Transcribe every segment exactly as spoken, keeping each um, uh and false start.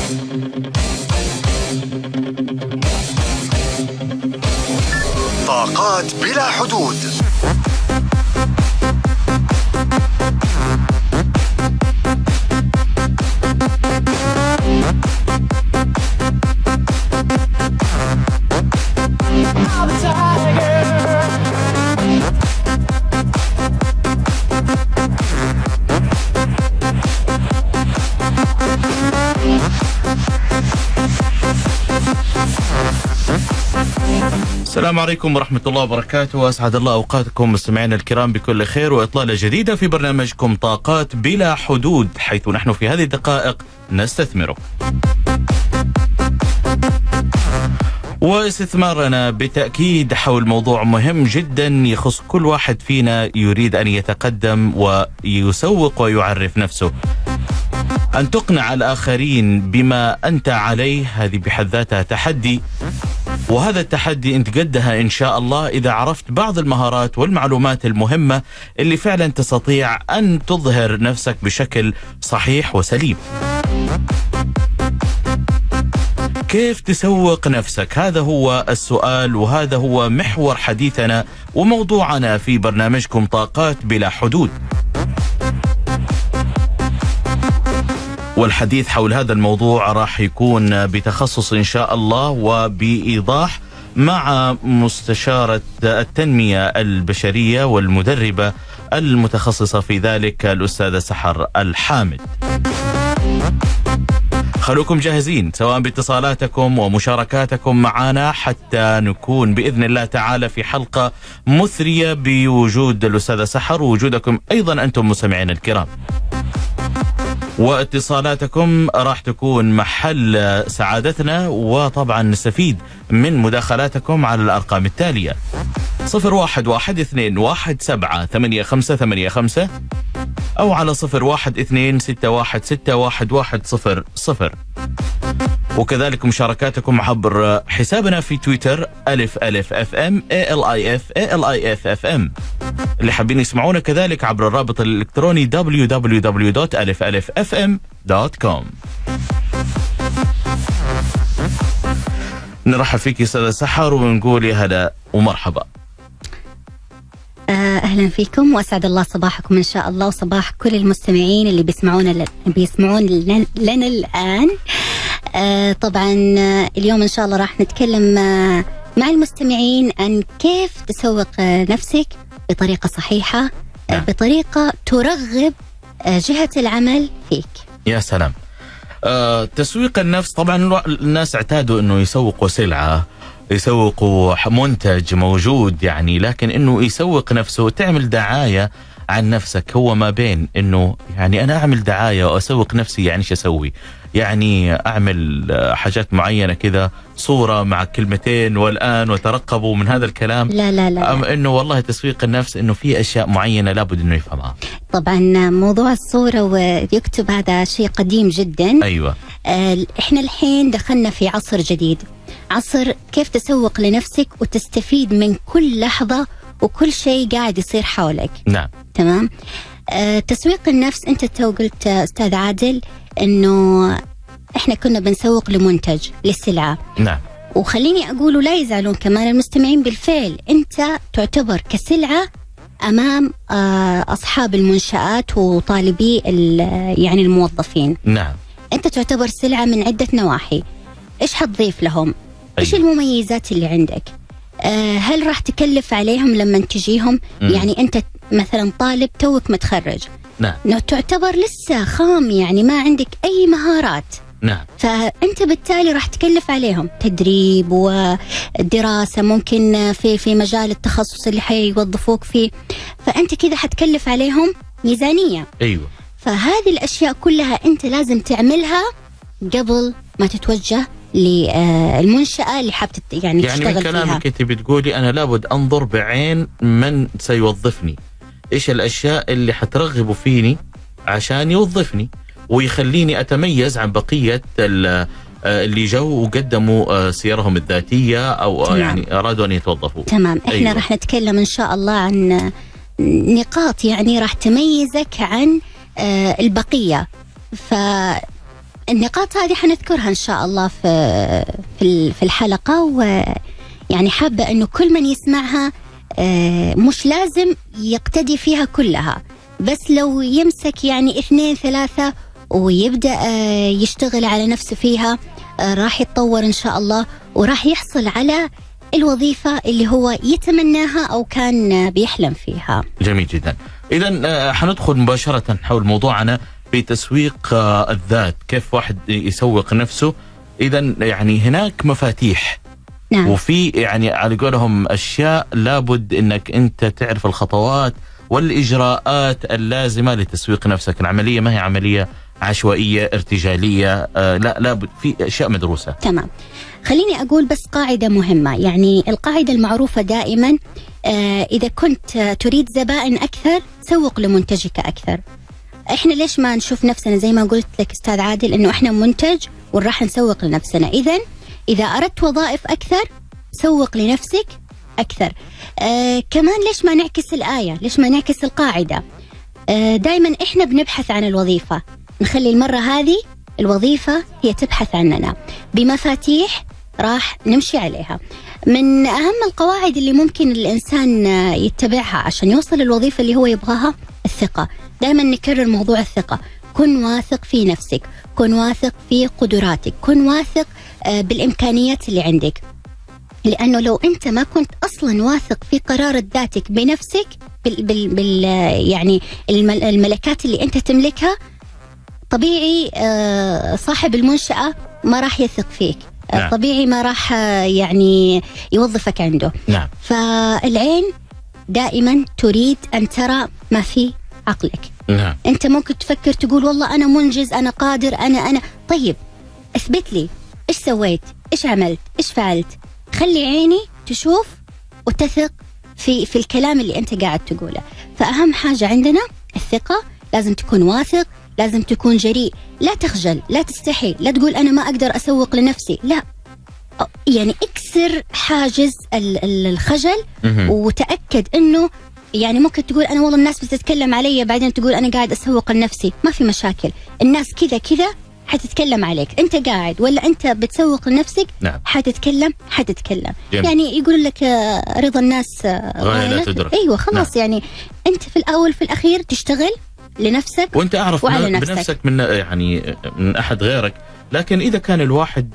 طاقات بلا حدود. السلام عليكم ورحمة الله وبركاته، وأسعد الله أوقاتكم مستمعينا الكرام بكل خير وإطلالة جديدة في برنامجكم طاقات بلا حدود، حيث نحن في هذه الدقائق نستثمره. واستثمارنا بالتأكيد حول موضوع مهم جدا يخص كل واحد فينا يريد أن يتقدم ويسوق ويعرف نفسه. أن تقنع الآخرين بما أنت عليه هذه بحد ذاتها تحدي، وهذا التحدي انت قدها ان شاء الله اذا عرفت بعض المهارات والمعلومات المهمة اللي فعلا تستطيع ان تظهر نفسك بشكل صحيح وسليم. كيف تسوق نفسك؟ هذا هو السؤال، وهذا هو محور حديثنا وموضوعنا في برنامجكم طاقات بلا حدود. والحديث حول هذا الموضوع راح يكون بتخصص إن شاء الله وبإيضاح مع مستشارة التنمية البشرية والمدربة المتخصصة في ذلك الأستاذة سحر الحامد. خلوكم جاهزين سواء باتصالاتكم ومشاركاتكم معنا حتى نكون بإذن الله تعالى في حلقة مثرية بوجود الأستاذة سحر ووجودكم أيضا أنتم مستمعين الكرام. واتصالاتكم راح تكون محل سعادتنا، وطبعا نستفيد من مداخلاتكم على الأرقام التالية: صفر واحد واحد اثنين واحد سبعة ثمانية خمسة ثمانية خمسة أو على صفر واحد اثنين ستة واحد ستة واحد واحد صفر صفر، وكذلك مشاركاتكم عبر حسابنا في تويتر ألف ألف اف ام اي ال اي اف اي ال اي اف اف ام. اللي حابين يسمعونا كذلك عبر الرابط الإلكتروني دبليو دبليو دبليو دوت ألف ألف اف ام دوت كوم. نرحب فيك أستاذة سحر ونقول يا هلا ومرحبا. أهلا فيكم وأسعد الله صباحكم إن شاء الله، وصباح كل المستمعين اللي بيسمعونا بيسمعون لنا الآن. آه طبعا اليوم إن شاء الله راح نتكلم آه مع المستمعين عن كيف تسوق آه نفسك بطريقة صحيحة، آه بطريقة ترغب آه جهة العمل فيك. يا سلام. آه تسويق النفس، طبعا الناس اعتادوا أنه يسوقوا سلعة، يسوقوا منتج موجود يعني، لكن أنه يسوق نفسه تعمل دعاية عن نفسك هو ما بين أنه يعني أنا أعمل دعاية وأسوق نفسي، يعني شو أسوي؟ يعني أعمل حاجات معينة كذا، صورة مع كلمتين والآن وترقبوا من هذا الكلام. لا لا لا, أم أنه والله تسويق النفس أنه في أشياء معينة لابد أنه يفهمها. طبعا موضوع الصورة ويكتب هذا شيء قديم جدا. أيوة. آه إحنا الحين دخلنا في عصر جديد، عصر كيف تسوق لنفسك وتستفيد من كل لحظة وكل شيء قاعد يصير حولك. نعم. تمام. آه تسويق النفس، أنت تو قلت أستاذ عادل إنه إحنا كنا بنسوق لمنتج للسلعة. نعم. وخليني أقول لا يزعلون كمان المستمعين، بالفعل أنت تعتبر كسلعة أمام آه أصحاب المنشآت وطالبي يعني الموظفين. نعم. أنت تعتبر سلعة من عدة نواحي. إيش حتضيف لهم؟ إيش المميزات اللي عندك؟ آه هل راح تكلف عليهم لما تجيهم؟ م. يعني أنت مثلا طالب توك متخرج. نعم. تعتبر لسه خام، يعني ما عندك أي مهارات. نعم. فأنت بالتالي راح تكلف عليهم تدريب ودراسة، ممكن في في مجال التخصص اللي حيوظفوك فيه، فأنت كذا حتكلف عليهم ميزانية. أيوة. فهذه الأشياء كلها أنت لازم تعملها قبل ما تتوجه للمنشأة اللي حاب يعني, يعني تشتغل فيها. يعني من كلامك أنت بتقولي أنا لابد أنظر بعين من سيوظفني، إيش الأشياء اللي حترغبوا فيني عشان يوظفني ويخليني أتميز عن بقية اللي جو وقدموا سيرهم الذاتية أو تمام. يعني أرادوا أن يتوظفوا. تمام. إحنا أيوة. راح نتكلم إن شاء الله عن نقاط يعني راح تميزك عن البقية. ف النقاط هذه حنذكرها إن شاء الله في في في الحلقة، ويعني حابة إنه كل من يسمعها مش لازم يقتدي فيها كلها، بس لو يمسك يعني اثنين ثلاثة ويبدأ يشتغل على نفسه فيها راح يتطور إن شاء الله، وراح يحصل على الوظيفة اللي هو يتمناها أو كان بيحلم فيها. جميل جدا. إذن حندخل مباشرة حول موضوعنا في تسويق الذات، كيف واحد يسوق نفسه. إذن يعني هناك مفاتيح، نعم. وفي يعني على قولهم أشياء لابد أنك أنت تعرف الخطوات والإجراءات اللازمة لتسويق نفسك. العملية ما هي عملية عشوائية ارتجالية، آه لا لابد في أشياء مدروسة. تمام. خليني أقول بس قاعدة مهمة، يعني القاعدة المعروفة دائما آه إذا كنت تريد زبائن أكثر سوق لمنتجك أكثر. إحنا ليش ما نشوف نفسنا زي ما قلت لك أستاذ عادل إنه إحنا منتج وراح نسوق لنفسنا؟ إذن إذا أردت وظائف أكثر سوق لنفسك أكثر. آه كمان ليش ما نعكس الآية؟ ليش ما نعكس القاعدة؟ آه دائما إحنا بنبحث عن الوظيفة، نخلي المرة هذه الوظيفة هي تبحث عننا بمفاتيح راح نمشي عليها. من أهم القواعد اللي ممكن الإنسان يتبعها عشان يوصل للوظيفة اللي هو يبغاها الثقة. دائما نكرر موضوع الثقة. كن واثق في نفسك، كن واثق في قدراتك، كن واثق بالإمكانيات اللي عندك، لأنه لو أنت ما كنت أصلا واثق في قرار ذاتك بنفسك بال, بال, بال يعني الملكات اللي أنت تملكها، طبيعي صاحب المنشأة ما راح يثق فيك. نعم. طبيعي ما راح يعني يوظفك عنده. نعم. فالعين دائما تريد أن ترى ما في عقلك. نعم. أنت ممكن تفكر تقول والله أنا منجز، أنا قادر، أنا أنا طيب اثبت لي إيش سويت، إيش عملت، إيش فعلت. خلي عيني تشوف وتثق في في الكلام اللي أنت قاعد تقوله. فأهم حاجة عندنا الثقة. لازم تكون واثق، لازم تكون جريء، لا تخجل، لا تستحي، لا تقول أنا ما أقدر أسوق لنفسي، لا، يعني اكسر حاجز الخجل وتأكد أنه يعني ممكن تقول أنا والله الناس بتتكلم علي، بعدين تقول أنا قاعد أسوق لنفسي، ما في مشاكل. الناس كذا كذا حتتكلم عليك، أنت قاعد ولا أنت بتسوق لنفسك. نعم. حتتكلم حتتكلم جميل. يعني يقول لك رضا الناس غاية لا تدرك. أيوة خلاص. نعم. يعني أنت في الأول في الأخير تشتغل لنفسك، وانت اعرف نفسك. بنفسك من يعني من احد غيرك. لكن اذا كان الواحد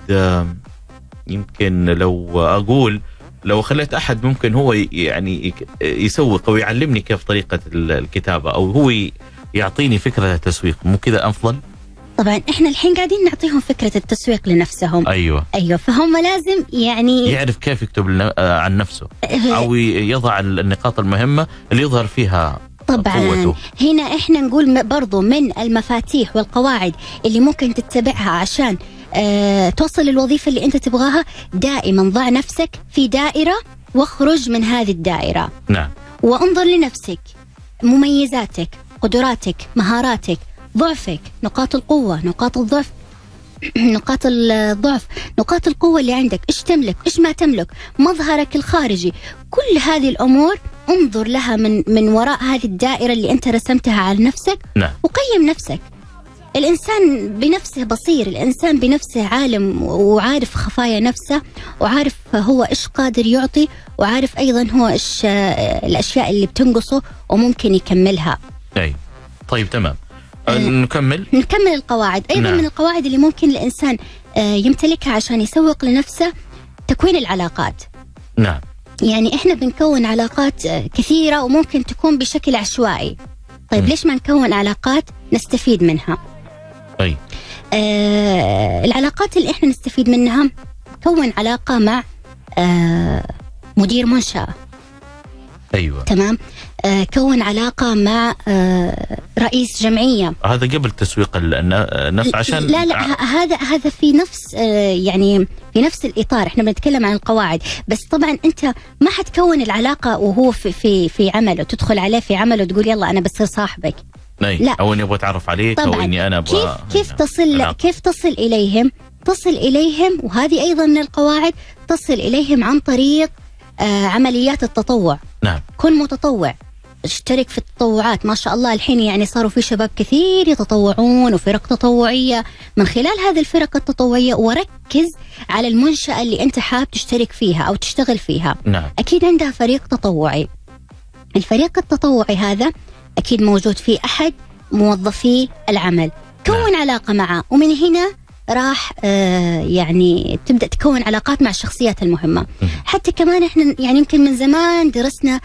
يمكن لو اقول لو خليت احد ممكن هو يعني يسوق او يعلمني كيف طريقة الكتابة، او هو يعطيني فكرة التسويق، مو كذا افضل؟ طبعا احنا الحين قاعدين نعطيهم فكرة التسويق لنفسهم. ايوه ايوه فهم لازم يعني يعرف كيف يكتب عن نفسه او يضع النقاط المهمة اللي يظهر فيها طبعا قوته. هنا احنا نقول برضو من المفاتيح والقواعد اللي ممكن تتبعها عشان اه توصل للوظيفة اللي انت تبغاها. دائما ضع نفسك في دائرة واخرج من هذه الدائرة. نعم. وانظر لنفسك، مميزاتك، قدراتك، مهاراتك، ضعفك، نقاط القوة، نقاط الضعف نقاط الضعف، نقاط القوة اللي عندك، إيش تملك، إيش ما تملك، مظهرك الخارجي. كل هذه الأمور انظر لها من من وراء هذه الدائرة اللي أنت رسمتها على نفسك. نعم. وقيم نفسك. الإنسان بنفسه بصير، الإنسان بنفسه عالم وعارف خفايا نفسه، وعارف هو إيش قادر يعطي، وعارف أيضا هو إيش الأشياء اللي بتنقصه وممكن يكملها. أي طيب تمام. أه نكمل نكمل القواعد أيضا. نعم. من القواعد اللي ممكن الإنسان يمتلكها عشان يسوق لنفسه تكوين العلاقات. نعم. يعني إحنا بنكون علاقات كثيرة وممكن تكون بشكل عشوائي. طيب م. ليش ما نكون علاقات نستفيد منها؟ أي. آه العلاقات اللي إحنا نستفيد منها، كون علاقة مع آه مدير منشأة. أيوة. تمام. آه كون علاقة مع آه رئيس جمعية. هذا قبل تسويق النفس عشان لا لا هذا هذا في نفس آه يعني في نفس الإطار. احنا بنتكلم عن القواعد، بس طبعا أنت ما حتكون العلاقة وهو في في في عمله، تدخل عليه في عمله وتقول يلا أنا بصير صاحبك. لا. أو إني أبغى أتعرف عليك أو إني أنا أبغى كيف كيف تصل لا. كيف تصل إليهم؟ تصل إليهم وهذه أيضا من القواعد، تصل إليهم عن طريق آه عمليات التطوع. نعم. كن متطوع. اشترك في التطوعات. ما شاء الله الحين يعني صاروا في شباب كثير يتطوعون وفرق تطوعية. من خلال هذه الفرق التطوعية وركز على المنشأة اللي أنت حاب تشترك فيها أو تشتغل فيها. نعم. أكيد عندها فريق تطوعي. الفريق التطوعي هذا أكيد موجود فيه أحد موظفي العمل. كون نعم. علاقة معه، ومن هنا راح آه يعني تبدأ تكون علاقات مع الشخصيات المهمة. حتى كمان احنا يعني يمكن من زمان درسنا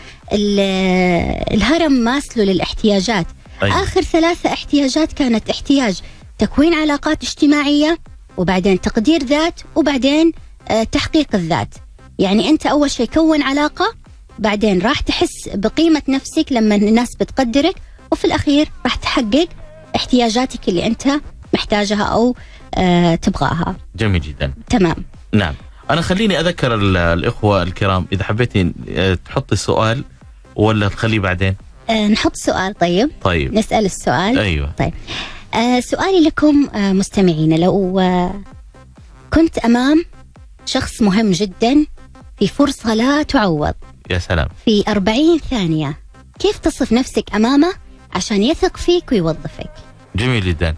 الهرم ماسلو للاحتياجات. أيوة. آخر ثلاثة احتياجات كانت احتياج تكوين علاقات اجتماعية، وبعدين تقدير ذات، وبعدين آه تحقيق الذات. يعني أنت أول شيء كون علاقة، بعدين راح تحس بقيمة نفسك لما الناس بتقدرك، وفي الأخير راح تحقق احتياجاتك اللي أنت محتاجها أو آه تبغاها. جميل جدا. تمام. نعم. أنا خليني أذكر الإخوة الكرام، إذا حبيتي تحطي السؤال ولا تخليه بعدين؟ آه نحط سؤال. طيب. طيب. نسأل السؤال. أيوة. طيب. آه سؤالي لكم آه مستمعين، لو آه كنت أمام شخص مهم جدا في فرصة لا تعوض. يا سلام. في أربعين ثانية، كيف تصف نفسك أمامه عشان يثق فيك ويوظفك؟ جميل جدا.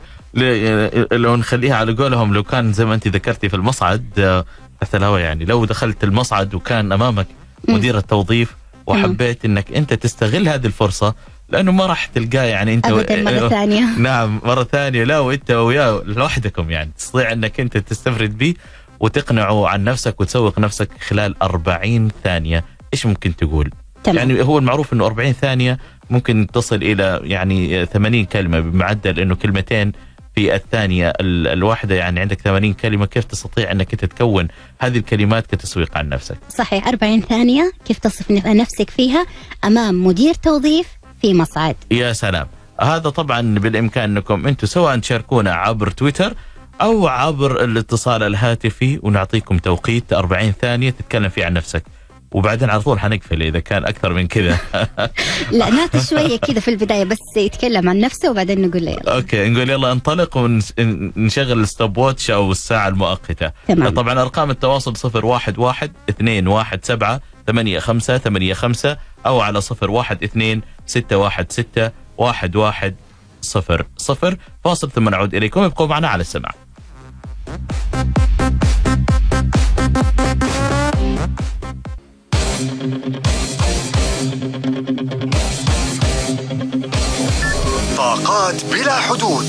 لو نخليها على قولهم، لو كان زي ما أنت ذكرتي في المصعد تحت الهواء، يعني لو دخلت المصعد وكان أمامك مدير التوظيف وحبيت أنك أنت تستغل هذه الفرصة، لأنه ما راح تلقاه يعني أنت أبدا مرة ثانية. نعم مرة ثانية، لا وأنت وياه لوحدكم، يعني تستطيع أنك أنت تستفرد به وتقنعه عن نفسك وتسوق نفسك خلال أربعين ثانية. إيش ممكن تقول؟ تمام. يعني هو المعروف أنه أربعين ثانية ممكن تصل إلى يعني ثمانين كلمة بمعدل أنه كلمتين في الثانية الواحدة، يعني عندك ثمانين كلمة. كيف تستطيع أنك تتكون هذه الكلمات كتسويق عن نفسك؟ صحيح. أربعين ثانية كيف تصف نفسك فيها أمام مدير توظيف في مصعد. يا سلام. هذا طبعا بالإمكان أنكم أنتم سواء تشاركونا عبر تويتر أو عبر الاتصال الهاتفي، ونعطيكم توقيت أربعين ثانية تتكلم فيه عن نفسك، وبعدين على طول حنقفل إذا كان أكثر من كذا. لا ناقص شوية كذا في البداية، بس يتكلم عن نفسه وبعدين نقول له يلا. أوكي، نقول يلا انطلق ونشغل الستوب واتش أو الساعة المؤقتة. تمام. طبعا أرقام التواصل صفر واحد واحد اثنين واحد سبعة ثمانية خمسة ثمانية خمسة أو على صفر واحد اثنين ستة واحد ستة واحد واحد صفر صفر. فاصل ثم نعود إليكم، ابقوا معنا على السمع. طاقات بلا حدود.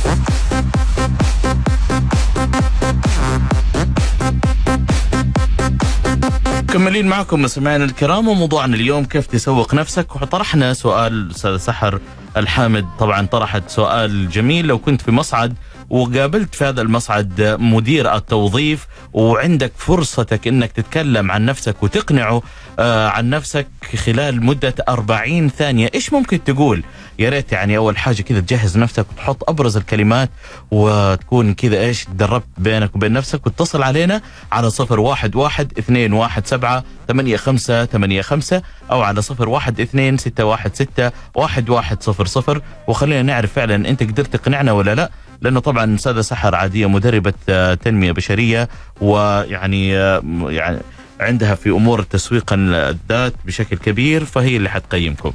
مكملين معكم مستمعينا الكرام، وموضوعنا اليوم كيف تسوق نفسك. وطرحنا سؤال أستاذ سحر الحامد، طبعا طرحت سؤال جميل. لو كنت في مصعد وقابلت في هذا المصعد مدير التوظيف وعندك فرصتك انك تتكلم عن نفسك وتقنعه آه عن نفسك خلال مدة أربعين ثانية، ايش ممكن تقول؟ يا ريت يعني اول حاجة كذا تجهز نفسك وتحط ابرز الكلمات، وتكون كذا ايش تدربت بينك وبين نفسك، وتتصل علينا على صفر واحد واحد اثنين واحد سبعة ثمانية خمسة ثمانية خمسة او على صفر واحد اثنين ستة واحد ستة واحد واحد صفر صفر، وخلينا نعرف فعلا انت قدرت تقنعنا ولا لا. لأنه طبعا أستاذة سحر عادية مدربة تنمية بشرية، ويعني يعني عندها في أمور التسويق الذات بشكل كبير، فهي اللي حتقيمكم.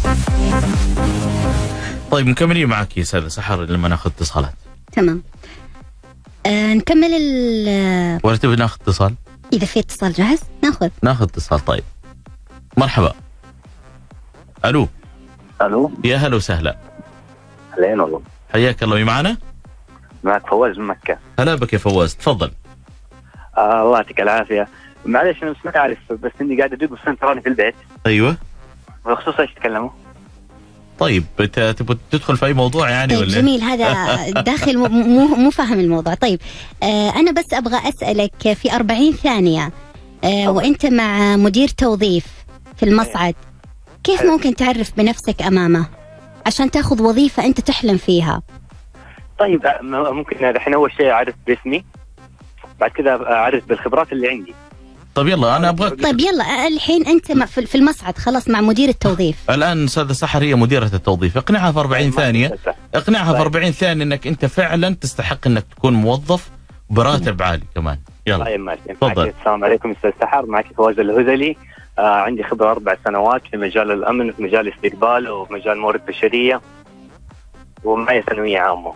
طيب مكملين معك يا أستاذة سحر لما ناخذ اتصالات. تمام. آه نكمل ال ولا تبي ناخذ اتصال؟ إذا في اتصال جاهز ناخذ ناخذ اتصال. طيب مرحبا. ألو. ألو. يا هلا وسهلا. أهلين والله. حياك الله. معنا؟ معك فواز من مكة. هلا بك يا فواز، تفضل. آه الله يعطيك العافية. معلش أنا بس ما أعرف، بس إني قاعد أدق بس تراني في البيت. أيوة. بخصوص إيش تكلموا؟ طيب تبغى تدخل في أي موضوع يعني؟ طيب ولا جميل، هذا داخل مو مو فاهم الموضوع. طيب آه أنا بس أبغى أسألك في أربعين ثانية آه وأنت مع مدير توظيف في المصعد، كيف ممكن تعرف بنفسك أمامه عشان تاخذ وظيفة أنت تحلم فيها؟ طيب ممكن الحين أول شيء أعرف باسمي، بعد كذا أعرف بالخبرات اللي عندي. طيب يلا أنا أبغى. طيب يلا الحين أنت في المصعد خلاص مع مدير التوظيف. الآن أستاذة سحر هي مديرة التوظيف، اقنعها في أربعين ثانية، اقنعها في أربعين ثانية إنك أنت فعلا تستحق إنك تكون موظف براتب عالي كمان. يلا طيب ماشي. تفضل. السلام عليكم استاذ سحر، معك فواز الهذلي. آه عندي خبره اربع سنوات في مجال الامن، في مجال الاستقبال وفي مجال موارد بشريه، ومعي ثانويه عامه.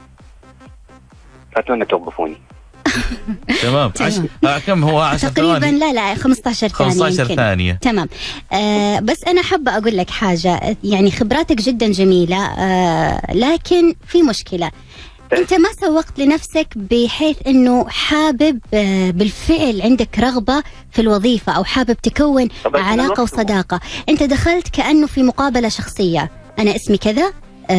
فاتمنى توقفوني. تمام. عش... آه كم هو عشر تقريبا ثواني؟ لا لا خمسة عشر ثانية خمسة عشر يمكن. ثانية. تمام. آه بس أنا حابة أقول لك حاجة، يعني خبراتك جدا جميلة، آه لكن في مشكلة. أنت ما سوقت لنفسك بحيث أنه حابب آه بالفعل عندك رغبة في الوظيفة أو حابب تكون علاقة وصداقة. أنت دخلت كأنه في مقابلة شخصية، أنا اسمي كذا،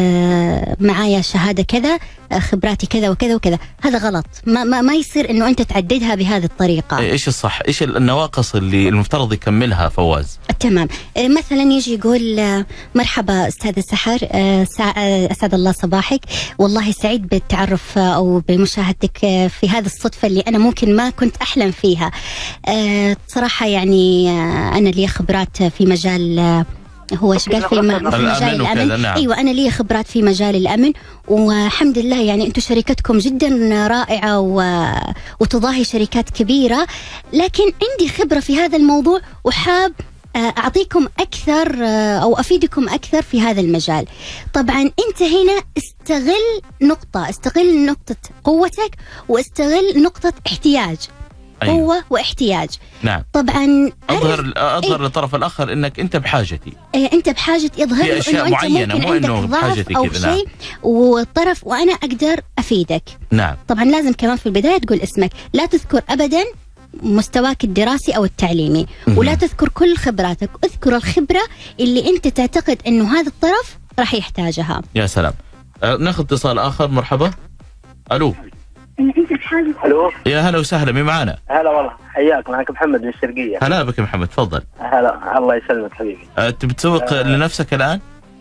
آه معايا شهادة كذا، آه خبراتي كذا وكذا وكذا. هذا غلط. ما, ما, ما يصير أنه أنت تعددها بهذه الطريقة. إيش الصح؟ إيش النواقص اللي المفترض يكملها فواز؟ تمام. آه مثلا يجي يقول آه مرحبا أستاذ سحر، آه أسعد الله صباحك، والله سعيد بالتعرف آه أو بمشاهدتك آه في هذه الصدفة اللي أنا ممكن ما كنت أحلم فيها. آه صراحة يعني آه أنا لي خبرات في مجال آه هو ايش قال في, م... في مجال الامن. نعم. ايوه انا لي خبرات في مجال الامن، والحمد لله يعني انتم شركتكم جدا رائعه و... وتضاهي شركات كبيره، لكن عندي خبره في هذا الموضوع وحاب اعطيكم اكثر او افيدكم اكثر في هذا المجال. طبعا انت هنا استغل نقطه استغل نقطه قوتك واستغل نقطه احتياج. أيوة. قوة واحتياج. نعم. طبعا اظهر اظهر إيه؟ للطرف الاخر انك انت بحاجتي. إيه انت بحاجة يظهر في اشياء معينة، مو انه بحاجتي او كذا. شيء نعم. والطرف وانا اقدر افيدك. نعم. طبعا لازم كمان في البداية تقول اسمك، لا تذكر ابدا مستواك الدراسي او التعليمي، م- ولا تذكر كل خبراتك، اذكر الخبرة اللي انت تعتقد انه هذا الطرف راح يحتاجها. يا سلام. أه ناخذ اتصال اخر. مرحبا. الو. انت بحاجة. الو. يا هلا وسهلا، مين معانا؟ هلا والله، حياك، معك محمد من الشرقية. هلا بك يا محمد، تفضل. هلا، الله يسلمك حبيبي. أه تبي تسوق أه لنفسك الآن؟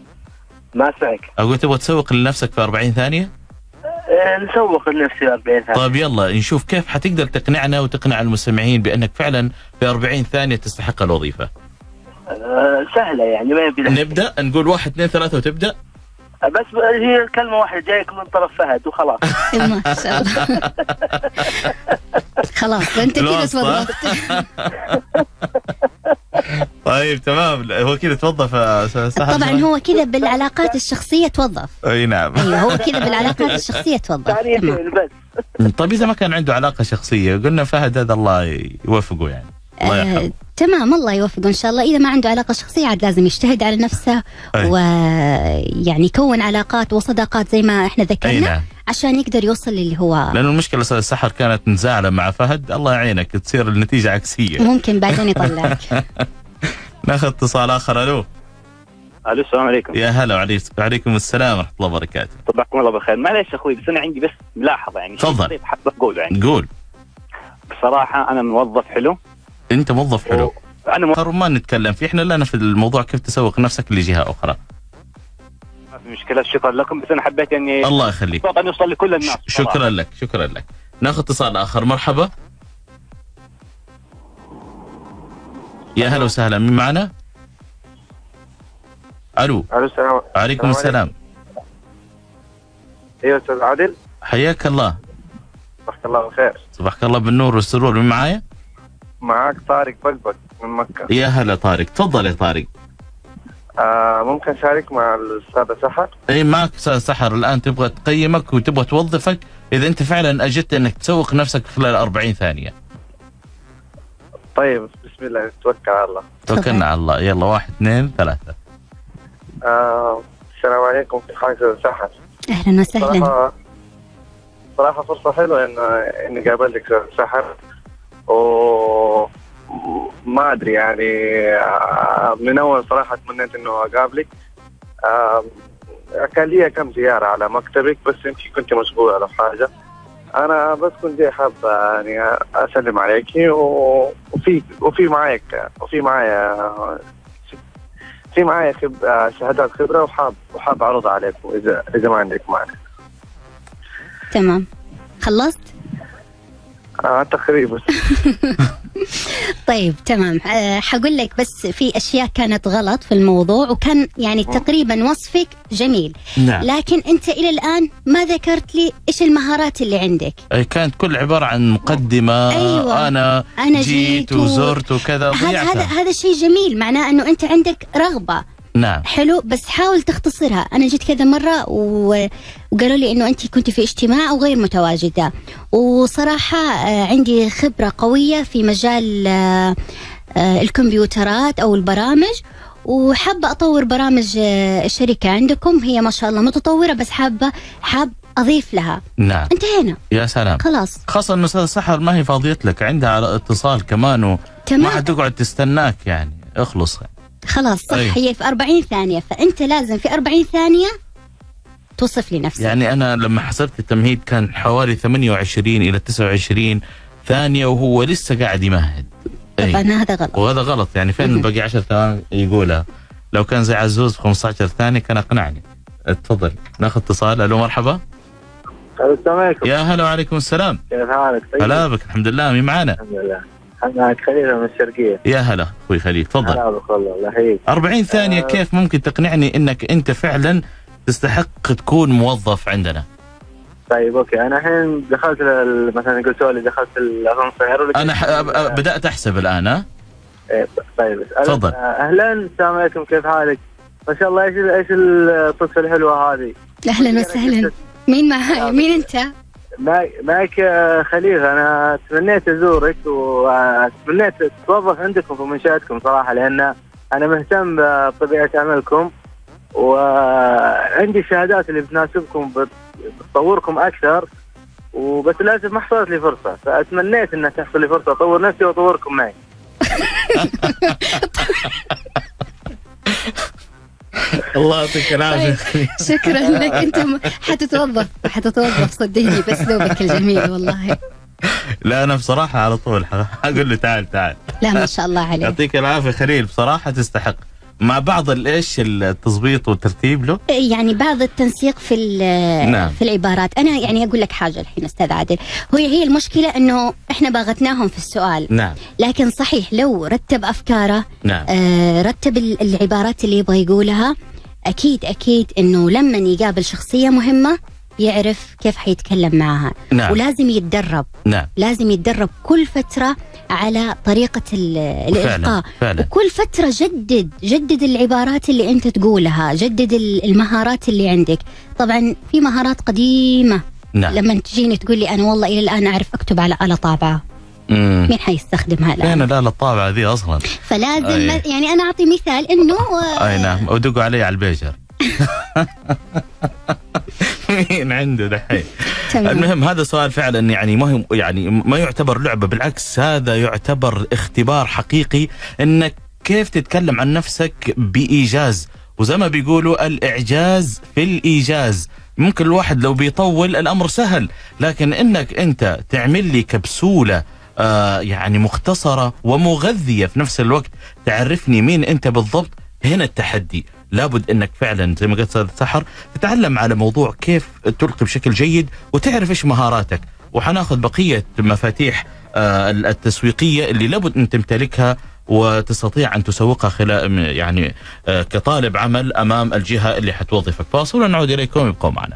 ما اسمعك. أقول تبغى تسوق لنفسك في أربعين ثانية؟ أه نسوق لنفسي أربعين ثانية. طيب يلا نشوف كيف حتقدر تقنعنا وتقنع المستمعين بأنك فعلا في أربعين ثانية تستحق الوظيفة. أه سهلة يعني، ما يبي. نبدأ نقول واحد اثنين ثلاثة وتبدأ. بس هي كلمة واحدة جايك من طرف فهد وخلاص. ما شاء الله. خلاص انت كذا توظفت. طيب تمام، هو كذا توظف. طبعا هو كذا بالعلاقات الشخصية توظف. اي نعم. ايوه هو كذا بالعلاقات الشخصية توظف. بس. طيب إذا ما كان عنده علاقة شخصية، قلنا فهد هذا الله يوفقه يعني. الله يرحمه. آه، تمام، الله يوفقه ان شاء الله. اذا ما عنده علاقه شخصيه عاد لازم يجتهد على نفسه ويعني يكون علاقات وصداقات زي ما احنا ذكرنا. نعم. عشان يقدر يوصل للي هو. لانه المشكله استاذ سحر كانت مزاعله مع فهد، الله يعينك تصير النتيجه عكسيه. ممكن بعدين يطلعك. ناخذ اتصال اخر. الو. الو السلام عليكم. يا هلا وعليكم السلام ورحمه الله وبركاته. طبعكم الله بخير. معليش اخوي، بس انا عندي بس ملاحظه يعني. تفضل. حاب اقوله يعني. قول. بصراحه انا موظف حلو. انت موظف حلو. و... انا موظف ما نتكلم فيه، احنا لنا في الموضوع كيف تسوق نفسك لجهه اخرى. ما في مشكله، شكرا لكم، بس انا حبيت اني الله يخليك ان يوصل لكل الناس. شكرا لك شكرا لك. ناخذ اتصال اخر. مرحبا. يا هلا وسهلا، مين معنا؟ الو. الو السلام عليكم السلام. ايوه استاذ عادل، حياك الله. صباحك الله بالخير. صباحك الله بالنور والسرور. مين معايا؟ معك طارق بقبق من مكة. يا هلا طارق، تفضل يا طارق. آه ممكن شارك مع الأستاذة سحر؟ اي معك أستاذ سحر الآن تبغى تقيمك وتبغى توظفك إذا أنت فعلا أجدت أنك تسوق نفسك خلال أربعين ثانية. طيب بسم الله، نتوكل على الله. توكلنا على الله. يلا واحد اثنين ثلاثة. آه السلام عليكم، كيف حالك أستاذ سحر؟ أهلا وسهلا. صراحة صراحة فرصة حلوة إن إني قابلتك أستاذ سحر، وما أدري يعني من أول صراحة تمنيت إنه أقابلك. كان لي كم زيارة على مكتبك بس أنت كنت مشغولة على حاجة. أنا بس كنت جاي حاب يعني أسلم عليك، وفي وفي معاك وفي معايا في معايا خب... شهادات خبرة، وحاب وحاب أعرضها عليكم إذا إذا ما عندك مانع. تمام، خلصت؟ آه تقريبا. طيب تمام. أه حقول لك بس في أشياء كانت غلط في الموضوع، وكان يعني تقريبا وصفك جميل. نعم. لكن أنت إلى الآن ما ذكرت لي إيش المهارات اللي عندك. كانت كل عبارة عن مقدمة. أيوة. أنا, أنا جيت, جيت وزرت وكذا. هذا هذا هذا شيء جميل، معناه أنه أنت عندك رغبة. نعم. حلو، بس حاول تختصرها. أنا جيت كذا مرة و... وقالوا لي إنه أنت كنت في اجتماع أو غير متواجدة، وصراحة عندي خبرة قوية في مجال الكمبيوترات أو البرامج، وحابة أطور برامج الشركة عندكم، هي ما شاء الله متطورة، بس حابة حاب أضيف لها. نعم. انتهينا. يا سلام. خلاص. خاصة إنه أستاذ سحر ما هي فاضيت لك، عندها على اتصال كمان وما حتقعد تستناك، يعني اخلص. خلاص صح. أي. هي في أربعين ثانية، فأنت لازم في أربعين ثانية توصف لي نفسك. يعني أنا لما حسبت التمهيد كان حوالي ثمانية وعشرين إلى تسعة وعشرين ثانية وهو لسه قاعد يمهد. طبعا هذا غلط. وهذا غلط، يعني فين الباقي عشر ثواني يقولها؟ لو كان زي عزوز في خمسة عشر ثانية كان أقنعني. تفضل ناخذ اتصال. ألو مرحبا. السلام عليكم. يا هلا وعليكم السلام. كيف حالك؟ طيب. هلا بك. الحمد لله. مين معانا؟ الحمد لله. معك خليل من الشرقية. يا هلا أخوي خليل، تفضل. هلا بك والله. الله يحييك. أربعين ثانية. آه. كيف ممكن تقنعني إنك أنت فعلا تستحق تكون موظف عندنا؟ طيب اوكي، انا الحين دخلت مثلا قلتوا لي دخلت الاسانسير. انا ح... بدات احسب الان. ها إيه طيب تفضل. اهلا، السلام عليكم، كيف حالك؟ ما شاء الله. ايش ايش الصدفه الحلوه هذه؟ اهلا وسهلا. مين معاي؟ مين انت؟ معك خليل. انا تمنيت ازورك وتمنيت اتوظف عندكم في منشاتكم صراحه، لان انا مهتم بطبيعه عملكم، وعندي الشهادات اللي بتناسبكم بتطوركم اكثر، وبس لازم ما حصلت لي فرصه، فاتمنيت ان تحصل لي فرصه اطور نفسي واطوركم معي. الله يعطيك العافيه. شكرا لك. انت حتتوظف حتتوظف صدقني، بس ذوقك الجميل والله. لا انا بصراحه على طول اقول له تعال تعال. لا ما شاء الله عليك. يعطيك العافيه خليل، بصراحه تستحق. مع بعض الايش التظبيط والترتيب له، يعني بعض التنسيق في نعم. في العبارات. انا يعني اقول لك حاجه الحين استاذ عادل، هي هي المشكله انه احنا باغتناهم في السؤال. نعم. لكن صحيح لو رتب افكاره، نعم. آه رتب العبارات اللي يبغى يقولها، اكيد اكيد انه لما يقابل شخصيه مهمه يعرف كيف حيتكلم معها. نعم. ولازم يتدرب. نعم. لازم يتدرب كل فترة على طريقة الإلقاء. وكل فترة جدد جدد العبارات اللي أنت تقولها، جدد المهارات اللي عندك. طبعا في مهارات قديمة. نعم. لما تجيني تقول لي أنا والله إلى الآن أعرف أكتب على على طابعة، مم. مين حيستخدمها الآن؟ أنا لا لا الطابعة ذي أصلا. فلازم أي. يعني أنا أعطي مثال إنه أي نعم، ودقوا علي على البيجر. مين عنده دحين؟ المهم هذا سؤال فعلا يعني مهم، يعني ما يعتبر لعبة، بالعكس هذا يعتبر اختبار حقيقي انك كيف تتكلم عن نفسك بإيجاز، وزي ما بيقولوا الإعجاز في الإيجاز. ممكن الواحد لو بيطول الأمر سهل، لكن انك انت تعمل لي كبسولة آه يعني مختصرة ومغذية في نفس الوقت، تعرفني مين انت بالضبط، هنا التحدي. لابد انك فعلا زي ما قلت استاذ سحر تتعلم على موضوع كيف تلقي بشكل جيد وتعرف ايش مهاراتك، وحناخذ بقيه مفاتيح التسويقيه اللي لابد ان تمتلكها وتستطيع ان تسوقها خلال يعني كطالب عمل امام الجهه اللي حتوظفك. فاصل ونعود اليكم، ابقوا معنا.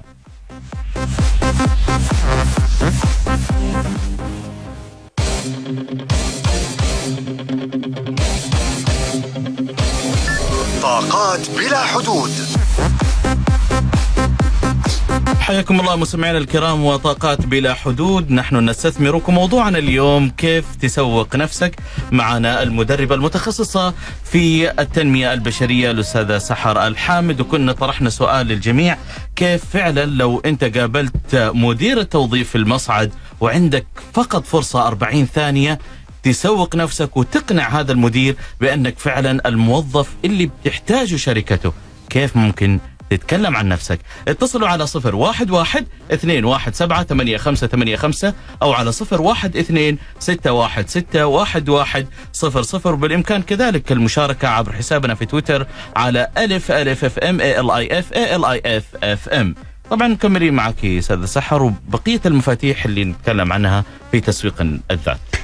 طاقات بلا حدود. حياكم الله مستمعينا الكرام وطاقات بلا حدود. نحن نستثمركم. موضوعنا اليوم كيف تسوق نفسك. معنا المدربة المتخصصة في التنمية البشرية الأستاذة سحر الحامد، وكنا طرحنا سؤال للجميع، كيف فعلا لو أنت قابلت مدير التوظيف في المصعد وعندك فقط فرصة أربعين ثانية تسوق نفسك وتقنع هذا المدير بأنك فعلا الموظف اللي بتحتاجه شركته، كيف ممكن تتكلم عن نفسك؟ اتصلوا على صفر واحد واحد اثنين واحد سبعة ثمانية خمسة ثمانية خمسة أو على صفر واحد اثنين ستة واحد ستة واحد واحد صفر صفر. بالإمكان كذلك المشاركة عبر حسابنا في تويتر على ألف ألف اف ام اي ال اي اف اي ال اي اف اف ام. طبعا مكملين معك أستاذ سحر وبقية المفاتيح اللي نتكلم عنها في تسويق الذات.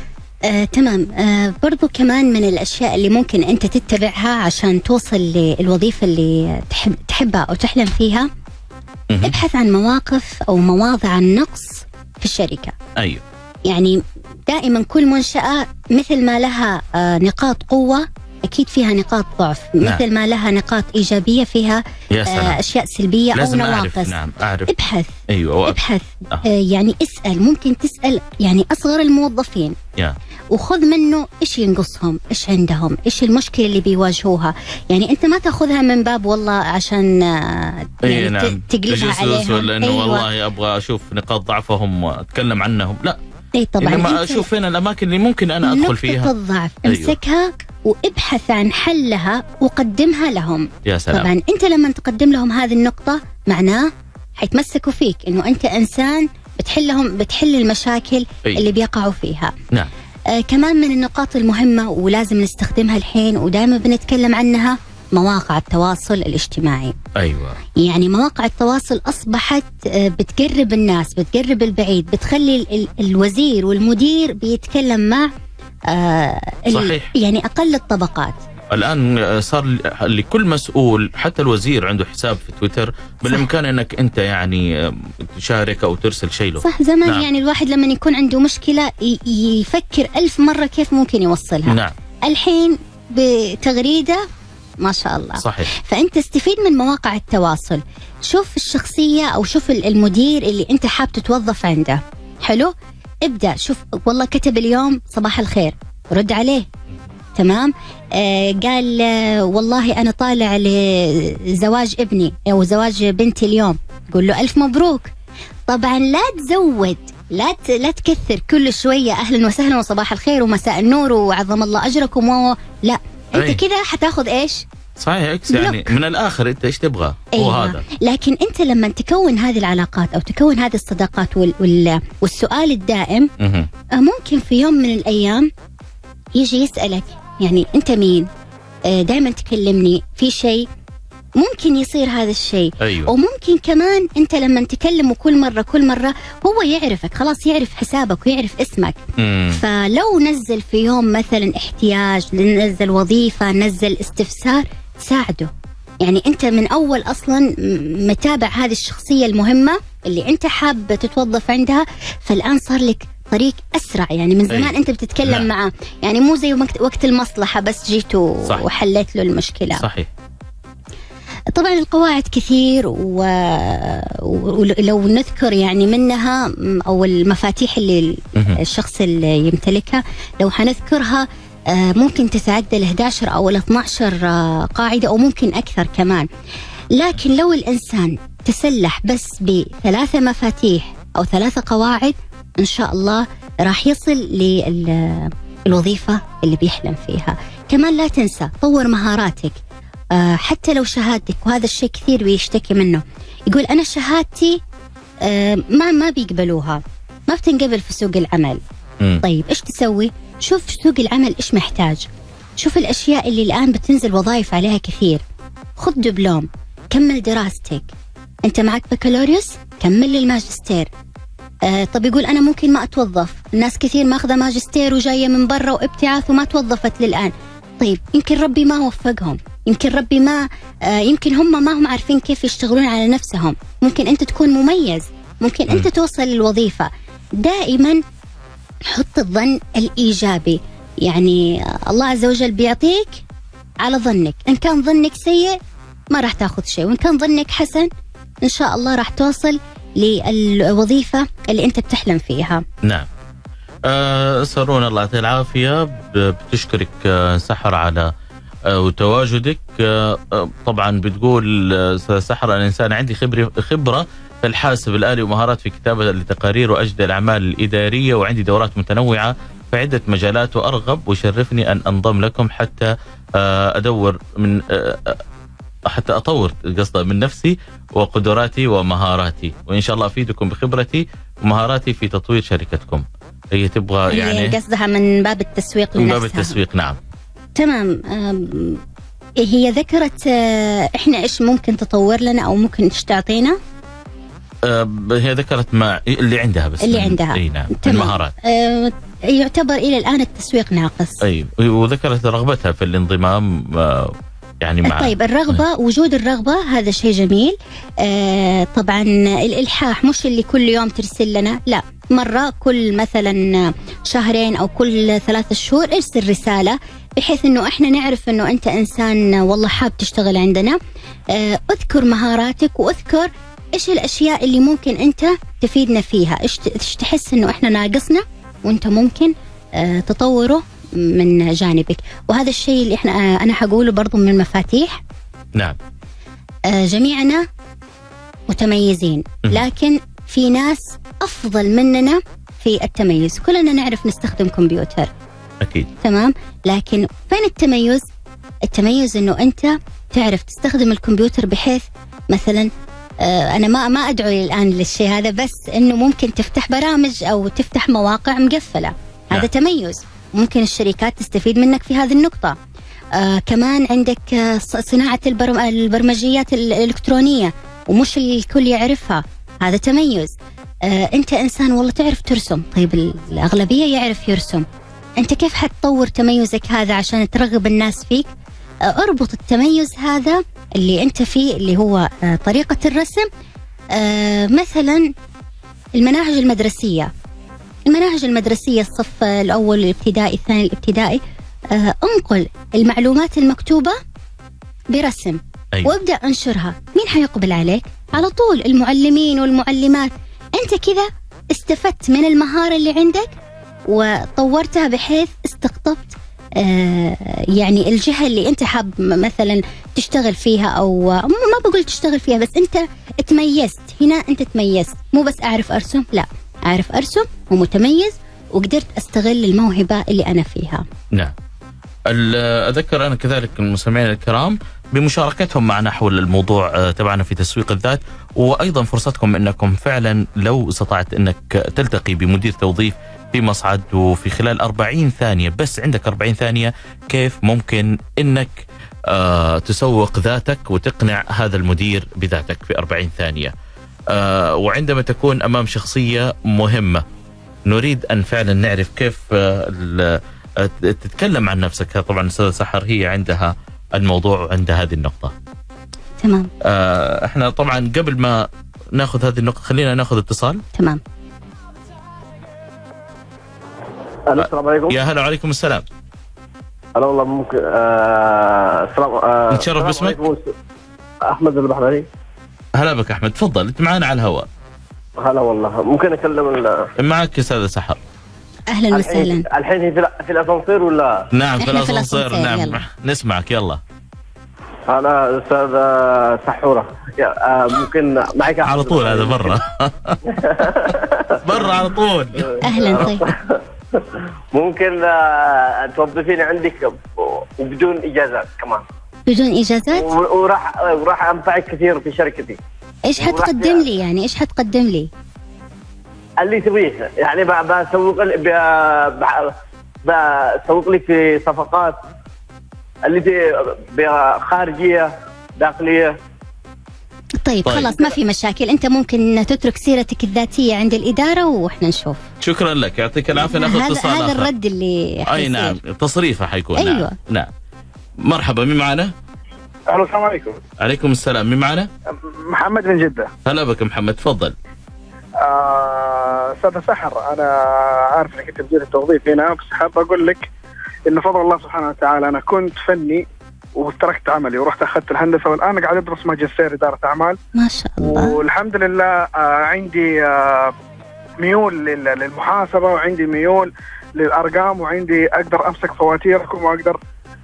آه، تمام. آه، برضو كمان من الأشياء اللي ممكن أنت تتبعها عشان توصل للوظيفة اللي تحب تحبها أو تحلم فيها. مهم. ابحث عن مواقف أو مواضع النقص في الشركة. أيوه. يعني دائما كل منشأة مثل ما لها آه، نقاط قوة أكيد فيها نقاط ضعف. نعم. مثل ما لها نقاط إيجابية فيها يا سلام. آه، أشياء سلبية لازم أو أعرف. نواقص. نعم أعرف. ابحث أيوه. ابحث آه. آه، يعني اسأل، ممكن تسأل يعني أصغر الموظفين يا. وخذ منه إيش ينقصهم، إيش عندهم، إيش المشكلة اللي بيواجهوها. يعني أنت ما تأخذها من باب والله عشان آه، اي يعني نعم. ت- تقلبها تجسس عليهم. ولا انه أيوة. والله ابغى اشوف نقاط ضعفهم واتكلم عنهم، لا. أي طبعا انما أنت اشوف فين الاماكن اللي ممكن انا ادخل نقطة فيها. الضعف أيوة. امسكها وابحث عن حلها وقدمها لهم. يا سلام. طبعا انت لما تقدم لهم هذه النقطة معناه حيتمسكوا فيك انه انت انسان بتحلهم بتحل المشاكل أي. اللي بيقعوا فيها. نعم. آه كمان من النقاط المهمة ولازم نستخدمها الحين ودائما بنتكلم عنها مواقع التواصل الاجتماعي. ايوه. يعني مواقع التواصل أصبحت آه، بتقرب الناس، بتقرب البعيد، بتخلي ال- ال- الوزير والمدير بيتكلم مع آه، ال- صحيح. يعني أقل الطبقات. الان صار لكل مسؤول حتى الوزير عنده حساب في تويتر، بالامكان انك انت يعني تشارك او ترسل شيء له. صح. زمان نعم. يعني الواحد لما يكون عنده مشكلة ي- يفكر ألف مرة كيف ممكن يوصلها. نعم. الحين بتغريدة ما شاء الله. صحيح. فأنت استفيد من مواقع التواصل، شوف الشخصية أو شوف المدير اللي أنت حاب تتوظف عنده. حلو. ابدأ شوف والله كتب اليوم صباح الخير، رد عليه. تمام. آه قال آه والله أنا طالع لزواج ابني أو زواج بنتي اليوم، قول له ألف مبروك. طبعا لا تزود، لا ت- لا تكثر كل شوية أهلا وسهلا وصباح الخير ومساء النور وعظم الله أجركم و... لا أنت أي. كده حتاخد إيش؟ صحيح اكس، يعني من الاخر انت ايش تبغى؟ هو أيوة. هذا. لكن أنت لما تكون هذه العلاقات أو تكون هذه الصداقات وال... وال... والسؤال الدائم، مهم. آه، ممكن في يوم من الأيام يجي يسألك يعني أنت مين؟ آه، دائما تكلمني في شيء، ممكن يصير هذا الشيء. ايوه. وممكن كمان أنت لما تكلمه كل مرة كل مرة هو يعرفك خلاص، يعرف حسابك ويعرف اسمك. مم. فلو نزل في يوم مثلا احتياج، نزل وظيفة، نزل استفسار، ساعده. يعني أنت من أول أصلا م- متابع هذه الشخصية المهمة اللي أنت حاب تتوظف عندها، فالآن صار لك طريق أسرع. يعني من زمان أي. أنت بتتكلم نعم. معه، يعني مو زي وقت وقت المصلحة بس جيت و- صح. وحليت له المشكلة. صحيح. طبعا القواعد كثير و... ولو نذكر يعني منها م- أو المفاتيح اللي مهم. الشخص اللي يمتلكها لو حنذكرها آه، ممكن تتعدى ال إحدى عشر أو ال اثني عشر آه، قاعدة أو ممكن أكثر كمان. لكن لو الإنسان تسلح بس بثلاثة مفاتيح أو ثلاثة قواعد إن شاء الله راح يصل للوظيفة اللي بيحلم فيها. كمان لا تنسى طور مهاراتك. آه، حتى لو شهادتك، وهذا الشيء كثير بيشتكي منه، يقول أنا شهادتي آه، ما ما بيقبلوها، ما بتنقبل في سوق العمل. مم. طيب إيش تسوي؟ شوف سوق العمل إيش محتاج، شوف الأشياء اللي الآن بتنزل وظائف عليها كثير. خذ دبلوم، كمل دراستك. أنت معك بكالوريوس، كمل الماجستير. آه طب يقول أنا ممكن ما أتوظف، الناس كثير ماخذة ماجستير وجاية من برا وابتعاث وما توظفت للآن. طيب يمكن ربي ما وفقهم، يمكن ربي ما آه يمكن هم ما هم عارفين كيف يشتغلون على نفسهم. ممكن أنت تكون مميز، ممكن أنت توصل للوظيفة. دائما حط الظن الإيجابي. يعني الله عز وجل بيعطيك على ظنك، إن كان ظنك سيء ما راح تاخذ شيء، وإن كان ظنك حسن إن شاء الله راح توصل للوظيفة اللي أنت بتحلم فيها. نعم. آه سارون الله يعطيك العافية، ب- بتشكرك آه سحر على آه وتواجدك. آه آه طبعا بتقول آه سحر الإنسان عندي خبرة خبرة في الحاسب الآلي ومهارات في كتابة التقارير وأجدى الأعمال الإدارية، وعندي دورات متنوعة في عدة مجالات، وأرغب وشرفني أن أنضم لكم حتى آه أدور من آه حتى أطور قصده من نفسي وقدراتي ومهاراتي، وإن شاء الله أفيدكم بخبرتي ومهاراتي في تطوير شركتكم. هي تبغى يعني هي قصدها من باب التسويق من لنفسها. باب التسويق. نعم. تمام. آم، هي ذكرت آه، إحنا إيش ممكن تطور لنا أو ممكن إيش تعطينا. آه هي ذكرت ما اللي عندها بس اللي عندها اي نعم تمام. المهارات آه يعتبر الى الان التسويق ناقص. اي وذكرت رغبتها في الانضمام آه يعني مع طيب الرغبة، وجود الرغبة هذا شيء جميل. آه طبعا الإلحاح مش اللي كل يوم ترسل لنا، لا، مرة كل مثلا شهرين أو كل ثلاثة شهور ارسل رسالة، بحيث أنه إحنا نعرف أنه أنت إنسان والله حاب تشتغل عندنا. آه أذكر مهاراتك، وأذكر إيش الأشياء اللي ممكن أنت تفيدنا فيها، إيش تحس أنه إحنا ناقصنا وأنت ممكن آه تطوره من جانبك. وهذا الشيء اللي احنا انا حقوله برضو من المفاتيح. نعم. آه جميعنا متميزين، لكن في ناس افضل مننا في التميز. كلنا نعرف نستخدم كمبيوتر اكيد، تمام، لكن فين التميز؟ التميز انه انت تعرف تستخدم الكمبيوتر، بحيث مثلا آه انا ما ما ادعو الان للشيء هذا، بس انه ممكن تفتح برامج او تفتح مواقع مقفلة. هذا نعم. تميز، ممكن الشركات تستفيد منك في هذه النقطة. آه كمان عندك آه صناعة البرم... البرمجيات الإلكترونية، ومش الكل يعرفها، هذا تميز. آه أنت إنسان والله تعرف ترسم، طيب الأغلبية يعرف يرسم، أنت كيف حتطور تميزك هذا عشان ترغب الناس فيك؟ آه أربط التميز هذا اللي أنت فيه، اللي هو آه طريقة الرسم. آه مثلا المناهج المدرسية، المناهج المدرسية الصف الأول الابتدائي الثاني الابتدائي، آه انقل المعلومات المكتوبة برسم. أيوة. وابدأ انشرها. مين حيقبل عليك؟ على طول المعلمين والمعلمات. انت كذا استفدت من المهارة اللي عندك وطورتها، بحيث استقطبت آه يعني الجهة اللي انت حاب مثلا تشتغل فيها، او ما بقول تشتغل فيها، بس انت تميزت هنا. انت تميزت، مو بس اعرف ارسم، لا، أعرف أرسم ومتميز وقدرت أستغل الموهبة اللي أنا فيها. نعم. أذكر أنا كذلك المستمعين الكرام بمشاركتهم معنا حول الموضوع تبعنا في تسويق الذات، وأيضا فرصتكم أنكم فعلا لو استطعت أنك تلتقي بمدير توظيف في مصعد، وفي خلال أربعين ثانية، بس عندك أربعين ثانية، كيف ممكن أنك آه تسوق ذاتك وتقنع هذا المدير بذاتك في أربعين ثانية. آه وعندما تكون أمام شخصية مهمة نريد أن فعلا نعرف كيف آه تتكلم عن نفسك. طبعا أستاذة سحر هي عندها الموضوع وعندها هذه النقطة. تمام. آه احنا طبعا قبل ما ناخذ هذه النقطة خلينا ناخذ اتصال. تمام. السلام عليكم. يا هلا وعليكم السلام. هلا والله ممكن آه السلام آه نتشرف باسمك. أحمد البحراني. هلا بك أحمد، تفضل، أنت معنا على الهواء. هلا والله، ممكن أكلم معك أستاذة سحر. أهلا وسهلا. الحين في في الأسانسير ولا؟ نعم في الأسانسير. نعم يلا. نسمعك يلا. أنا أستاذ سحورة. آه ممكن معك على طول؟ هذا برا. برا على طول. أهلا. طيب ممكن آه توظفيني عندك وبدون إجازات كمان؟ بدون إجازات؟ وراح وراح أنفعك كثير في شركتي. إيش حتقدم لي يعني؟ إيش حتقدم لي؟ اللي تبيه يعني. بسوق بسوق لك في صفقات اللي خارجية داخلية. طيب, طيب خلاص ما في مشاكل، أنت ممكن تترك سيرتك الذاتية عند الإدارة وإحنا نشوف. شكرا لك، يعطيك العافية. ناخذ اتصال هذا هذا الرد اللي أي نعم تصريفه حيكون. أيوة. نعم. نعم. مرحبا، مين معنا؟ أهلا، السلام عليكم. عليكم السلام، مين معنا؟ محمد من جدة. هلا بك محمد، تفضل. أستاذ سحر، أنا عارف أنك أنت مدير التوظيف هنا، بس حاب أقول لك إن فضل الله سبحانه وتعالى أنا كنت فني وتركت عملي ورحت أخذت الهندسة، والآن قاعد أدرس ماجستير إدارة أعمال. ما شاء الله. والحمد لله عندي ميول للمحاسبة، وعندي ميول للأرقام، وعندي أقدر أمسك فواتيركم، وأقدر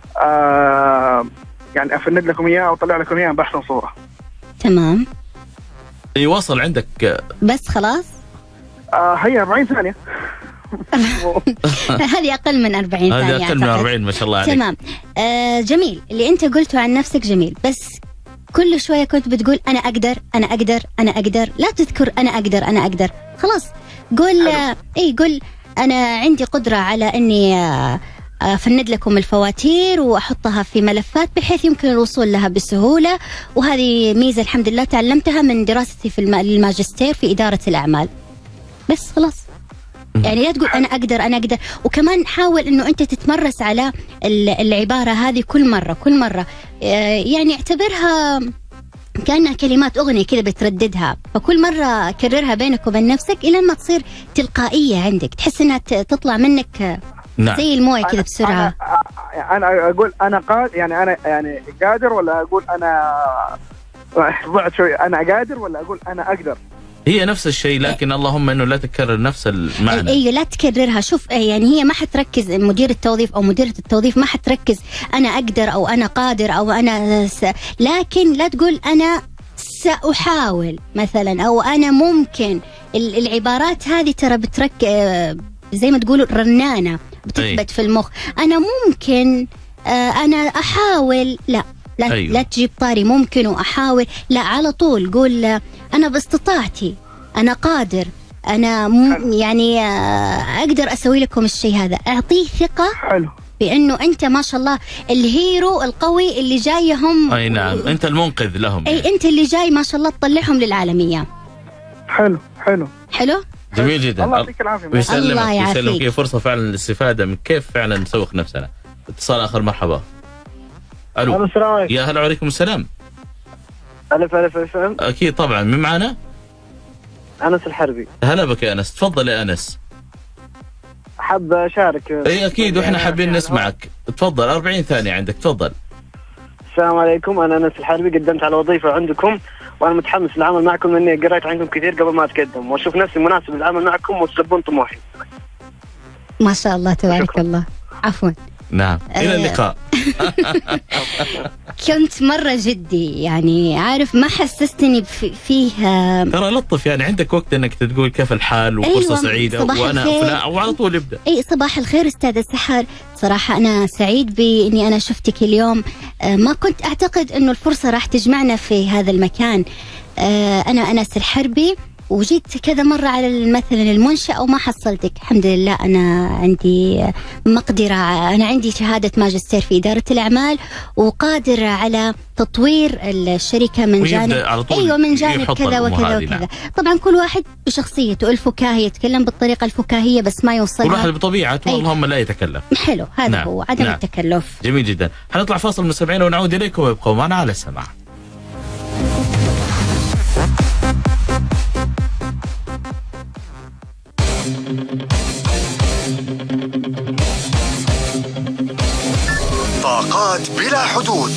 يعني أفند لكم إياها وأطلع لكم إياها بأحسن صورة. تمام. يواصل عندك بس خلاص. آه هي أربعين ثانية. هذه أقل من أربعين ثانية. هذه أقل من أربعين، ما شاء الله عليك. تمام. آه جميل اللي أنت قلته عن نفسك، جميل، بس كل شوية كنت بتقول أنا أقدر أنا أقدر أنا أقدر، لا تذكر أنا أقدر أنا أقدر، خلاص قول آه إيه قول أنا عندي قدرة على إني آه أفند لكم الفواتير وأحطها في ملفات بحيث يمكن الوصول لها بسهولة. وهذه ميزة الحمد لله تعلمتها من دراستي في الماجستير في إدارة الأعمال. بس خلاص، يعني لا تقول أنا أقدر أنا أقدر. وكمان حاول إنه أنت تتمرس على العبارة هذه كل مرة كل مرة، يعني اعتبرها كأنها كلمات أغنية كذا بترددها، فكل مرة كررها بينك وبين نفسك إلى ما تصير تلقائية عندك، تحس إنها تطلع منك نعم. زي المويه كذا بسرعة. أنا, أنا أقول أنا قادر، يعني أنا يعني قادر، ولا أقول أنا بعد شوي أنا قادر، ولا أقول أنا أقدر؟ هي نفس الشيء، لكن اللهم انه لا تكرر نفس المعنى. ايوه لا تكررها. شوف يعني هي ما حتركز، مدير التوظيف او مديرة التوظيف ما حتركز انا اقدر او انا قادر او انا س... لكن لا تقول انا سأحاول مثلا او انا ممكن. العبارات هذه ترى بترك زي ما تقولوا رنانة بتثبت في المخ. انا ممكن، انا احاول، لا لا, أيوة. لا تجيب طاري ممكن وأحاول، لا على طول قول أنا باستطاعتي، أنا قادر، أنا م... يعني أقدر أسوي لكم الشيء هذا. أعطيه ثقة حلو بأنه أنت ما شاء الله الهيرو القوي اللي جايهم. أي نعم و... أنت المنقذ لهم. أي يعني. أنت اللي جاي ما شاء الله تطلعهم للعالمية. حلو حلو حلو جميل جدا. الله يعطيك العافية. ويسلمك ويسلمك. هي فرصة فعلا للاستفادة من كيف فعلا نسوق نفسنا. اتصال آخر، مرحبا. الو السلام عليكم. يا هلا وعليكم السلام. الف الف الف اكيد طبعا. من معنا؟ انس الحربي. هلا بك يا انس، تفضل يا انس. حاب اشارك. اي اكيد واحنا حابين نسمعك، تفضل. أربعين ثانية عندك، تفضل. السلام عليكم، انا انس الحربي، قدمت على وظيفة عندكم وانا متحمس للعمل معكم لاني قريت عنكم كثير قبل ما اتقدم واشوف نفسي مناسب للعمل معكم وتلبون طموحي. ما شاء الله تبارك شكرا. الله. عفوا. نعم إلى اللقاء. كنت مرة جدي، يعني عارف ما حسستني فيه. ترى لطف، يعني عندك وقت انك تقول كيف الحال وفرصة أيوة سعيدة وانا فلا وعلى طول ابدأ. اي صباح الخير استاذ السحر، صراحة انا سعيد باني انا شفتك اليوم. ما كنت اعتقد انه الفرصة راح تجمعنا في هذا المكان. انا انس الحربي وجيت كذا مرة على مثلا المنشأة وما حصلتك. الحمد لله أنا عندي مقدرة، أنا عندي شهادة ماجستير في إدارة الأعمال وقادرة على تطوير الشركة من جانب أيوة من جانب كذا وكذا وكذا. طبعا كل واحد بشخصيته الفكاهية، يتكلم بالطريقة الفكاهية بس ما يوصل. كل واحد بطبيعته اللهم لا يتكلف. حلو هذا نعم. هو عدم نعم. التكلف. جميل جدا. حنطلع فاصل مستمعين ونعود إليكم ويبقوا معنا على السماع. طاقات بلا حدود.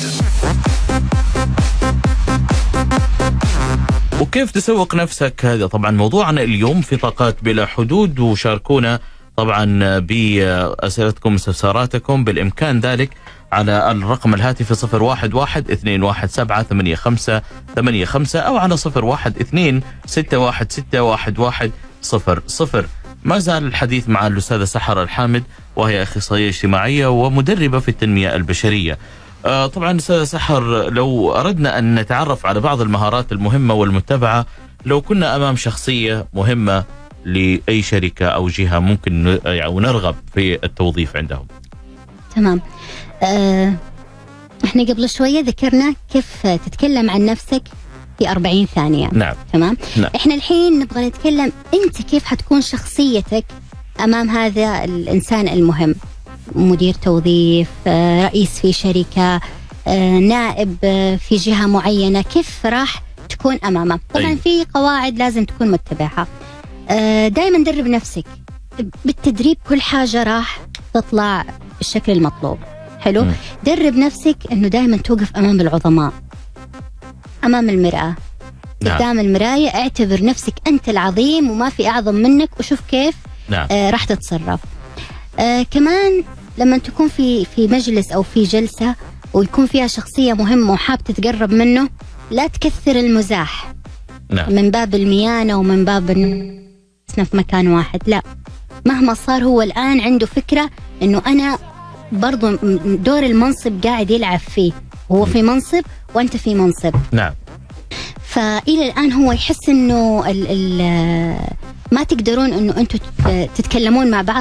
وكيف تسوق نفسك، هذا طبعا موضوعنا اليوم في طاقات بلا حدود. وشاركونا طبعا بأسئلتكم واستفساراتكم، بالإمكان ذلك على الرقم الهاتفي صفر واحد واحد اثنين واحد سبعة ثمانية خمسة ثمانية خمسة أو على صفر واحد اثنين ستة واحد ستة واحد واحد صفر صفر. ما زال الحديث مع الأستاذة سحر الحامد، وهي أخصائية اجتماعية ومدربة في التنمية البشرية. آه طبعا أستاذة سحر، لو أردنا أن نتعرف على بعض المهارات المهمة والمتبعة لو كنا أمام شخصية مهمة لأي شركة أو جهة ممكن يعني نرغب في التوظيف عندهم. تمام. آه احنا قبل شوية ذكرنا كيف تتكلم عن نفسك في أربعين ثانية. نعم. تمام. نعم. احنا الحين نبغى نتكلم انت كيف حتكون شخصيتك امام هذا الانسان المهم، مدير توظيف، رئيس في شركة، نائب في جهة معينة، كيف راح تكون امامه. طبعا أي. في قواعد لازم تكون متبعها. دائما درب نفسك بالتدريب، كل حاجة راح تطلع بالشكل المطلوب. حلو. م. درب نفسك انه دائما توقف امام العظماء، امام المرآة. نعم. قدام المراية اعتبر نفسك أنت العظيم وما في أعظم منك، وشوف كيف نعم. آه راح تتصرف. آه كمان لما تكون في في مجلس أو في جلسة ويكون فيها شخصية مهمة وحاب تتقرب منه، لا تكثر المزاح. نعم. من باب الميانة ومن باب في مكان واحد، لا، مهما صار هو الآن عنده فكرة إنه أنا برضو دور المنصب قاعد يلعب فيه، هو في منصب وأنت في منصب. نعم. فإلى الآن هو يحس إنه ال ال ما تقدرون إنه أنتوا تتكلمون مع بعض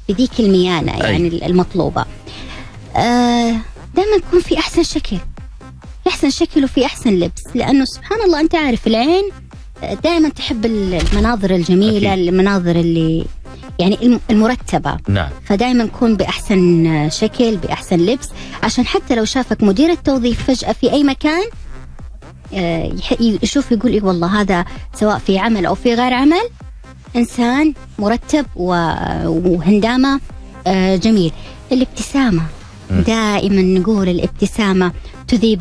بذيك الميانة يعني أي. المطلوبة. آه دائما يكون في أحسن شكل، في أحسن شكل وفي أحسن لبس، لأنه سبحان الله أنت عارف العين دائما تحب المناظر الجميلة أكيد. المناظر اللي يعني المرتبة. نعم. فدائما نكون بأحسن شكل بأحسن لبس، عشان حتى لو شافك مدير التوظيف فجأة في أي مكان يشوف يقول إيه والله هذا سواء في عمل أو في غير عمل إنسان مرتب وهندامة جميل. الابتسامة م. دائما نقول الابتسامة تذيب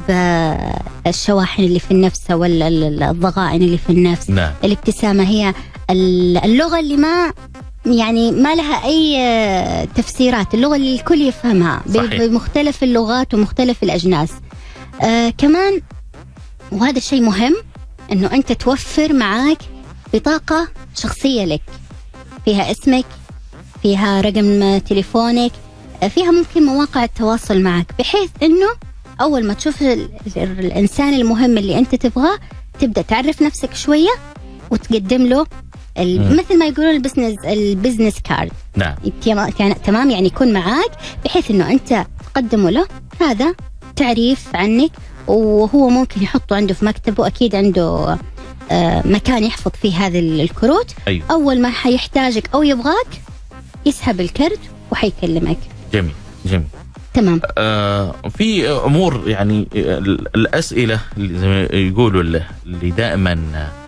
الشواحن اللي في النفس والضغائن اللي في النفس. نعم. الابتسامة هي اللغة اللي ما يعني ما لها أي تفسيرات، اللغة اللي الكل يفهمها بمختلف اللغات ومختلف الأجناس. آه كمان وهذا الشيء مهم أنه أنت توفر معاك بطاقة شخصية لك، فيها اسمك، فيها رقم تليفونك، فيها ممكن مواقع التواصل معك، بحيث أنه أول ما تشوف الإنسان المهم اللي أنت تبغاه تبدأ تعرف نفسك شوية وتقدم له مثل ما يقولون البزنس البزنس كارد. نعم. تمام، يعني يكون معاك بحيث أنه أنت تقدمه له هذا تعريف عنك، وهو ممكن يحطه عنده في مكتبه، أكيد عنده آه مكان يحفظ فيه هذه الكروت. أيوه. أول ما حيحتاجك أو يبغاك يسحب الكرت وحيكلمك. جميل جميل تمام. آه في أمور يعني الأسئلة اللي زي ما يقولوا اللي دائما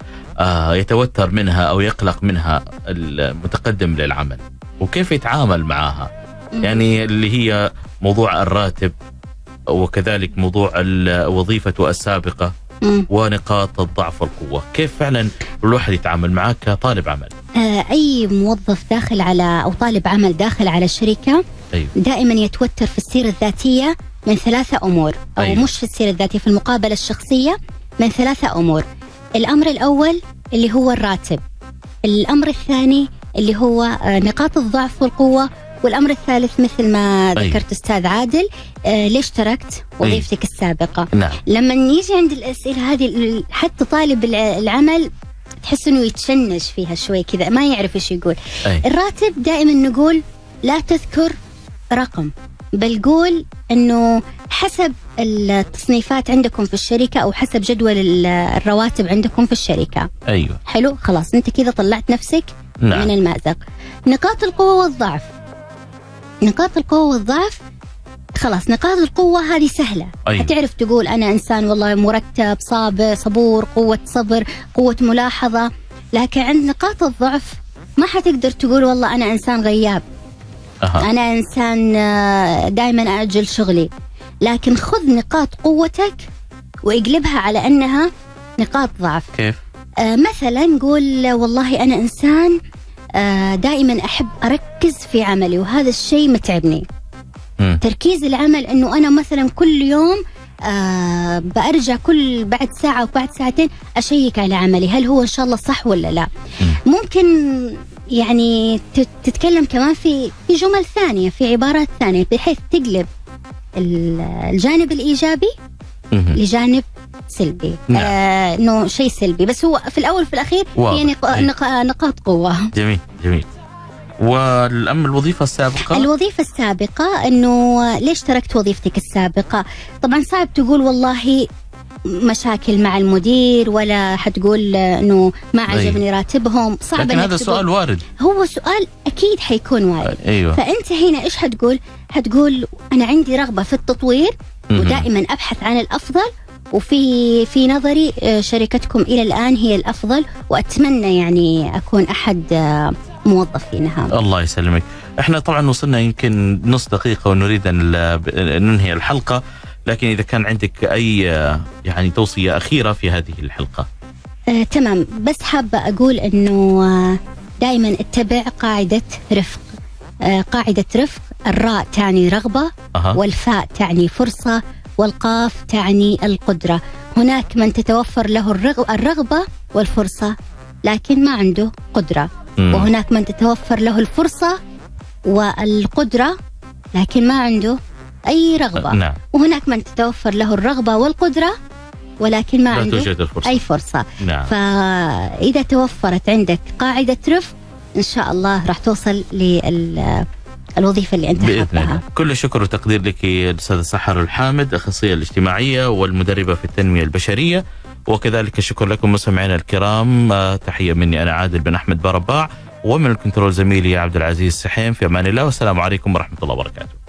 آه يتوتر منها أو يقلق منها المتقدم للعمل وكيف يتعامل معها، يعني اللي هي موضوع الراتب وكذلك موضوع الوظيفة السابقة م. ونقاط الضعف والقوة، كيف فعلا الواحد يتعامل معك كطالب عمل؟ آه أي موظف داخل على أو طالب عمل داخل على الشركة أيوه. دائما يتوتر في السيرة الذاتية من ثلاثة أمور، أو أيوه. مش في السيرة الذاتية، في المقابلة الشخصية من ثلاثة أمور. الأمر الأول اللي هو الراتب، الأمر الثاني اللي هو نقاط الضعف والقوة، والأمر الثالث مثل ما أيوه. ذكرت أستاذ عادل آه ليش تركت وظيفتك أيوه. السابقة. نعم. لما نيجي عند الأسئلة هذه حتى طالب العمل تحس إنه يتشنج فيها شوي كذا، ما يعرف إيش يقول. أيوه. الراتب دائما نقول لا تذكر رقم، بل قول إنه حسب التصنيفات عندكم في الشركة أو حسب جدول الرواتب عندكم في الشركة. أيوه. حلو، خلاص أنت كذا طلعت نفسك نعم. من المأزق. نقاط القوة والضعف، نقاط القوة والضعف خلاص، نقاط القوة هذه سهلة. أيوه. هتعرف تقول أنا إنسان والله مرتب صابر صبور، قوة صبر، قوة ملاحظة. لكن عند نقاط الضعف ما حتقدر تقول والله أنا إنسان غياب. أه. أنا إنسان دائما أأجل شغلي. لكن خذ نقاط قوتك واقلبها على أنها نقاط ضعف. كيف؟ آه مثلا قول والله أنا إنسان آه دائما أحب أركز في عملي وهذا الشيء متعبني. م. تركيز العمل أنه أنا مثلا كل يوم آه بأرجع كل بعد ساعة وبعد ساعتين أشيك على عملي هل هو إن شاء الله صح ولا لا. م. ممكن يعني تتكلم كمان في في جمل ثانية، في عبارات ثانية، بحيث تقلب الجانب الإيجابي م. لجانب سلبي. نعم. آه انه شيء سلبي، بس هو في الاول وفي الاخير هي نق... نق... نقاط قوه. جميل جميل. والأم الوظيفة السابقة، الوظيفة السابقة انه ليش تركت وظيفتك السابقة؟ طبعا صعب تقول والله مشاكل مع المدير، ولا حتقول انه ما عجبني راتبهم، صعب. لكن هذا سؤال وارد، هو سؤال اكيد حيكون وارد. أيوة. فانت هنا ايش حتقول؟ حتقول انا عندي رغبة في التطوير م-م. ودائما ابحث عن الافضل، وفي في نظري شركتكم إلى الآن هي الأفضل، وأتمنى يعني أكون أحد موظفينها. الله يسلمك. احنا طبعا وصلنا يمكن نص دقيقة ونريد أن ننهي الحلقة، لكن إذا كان عندك أي يعني توصية أخيرة في هذه الحلقة. آه، تمام، بس حابة أقول أنه دائما اتبع قاعدة رفق. آه، قاعدة رفق، الراء تعني رغبة، أه. والفاء تعني فرصة، والقاف تعني القدرة. هناك من تتوفر له الرغبة والفرصة لكن ما عنده قدرة، م. وهناك من تتوفر له الفرصة والقدرة لكن ما عنده أي رغبة. نعم. وهناك من تتوفر له الرغبة والقدرة ولكن ما عنده أي فرصة. نعم. فإذا توفرت عندك قاعدة رفق إن شاء الله راح توصل الوظيفة اللي أنت بإذن حابها. الله. كل الشكر والتقدير لك الأستاذة سحر الحامد، أخصائية الاجتماعية والمدربة في التنمية البشرية، وكذلك الشكر لكم مستمعينا الكرام. تحية مني أنا عادل بن أحمد برباع، ومن الكنترول زميلي عبد العزيز سحيم. في أمان الله والسلام عليكم ورحمة الله وبركاته.